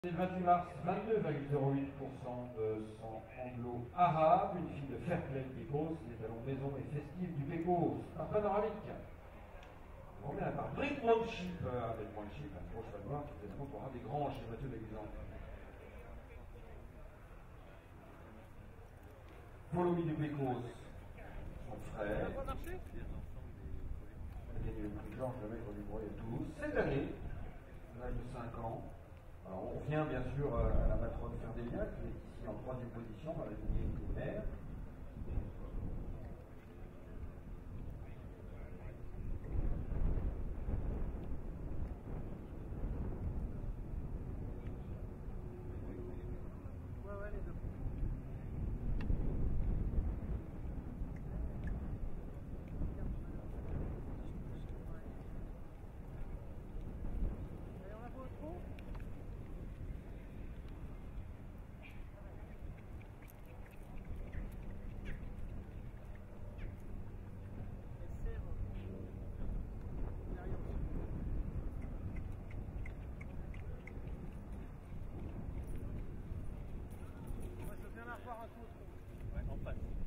Le 28 mars, 22,08% de sang anglo-arabe, une fille de Fairplay Pecos, les salons maison et festifs du Pecos, un panoramique. On revient par Brickmanship, avec Brickmanship, un gros cheval noir qui évidemment aura des grands chez Mathieu d'exemple. Follow Me du Pecos, son frère. Il a gagné le prix Georges de Maître du Bois à Toulouse cette année, à l'âge de 5 ans. Alors, on revient bien sûr à la matrone Ferdélia, qui est ici en troisième position dans la lignée primaire. Ouais, en face.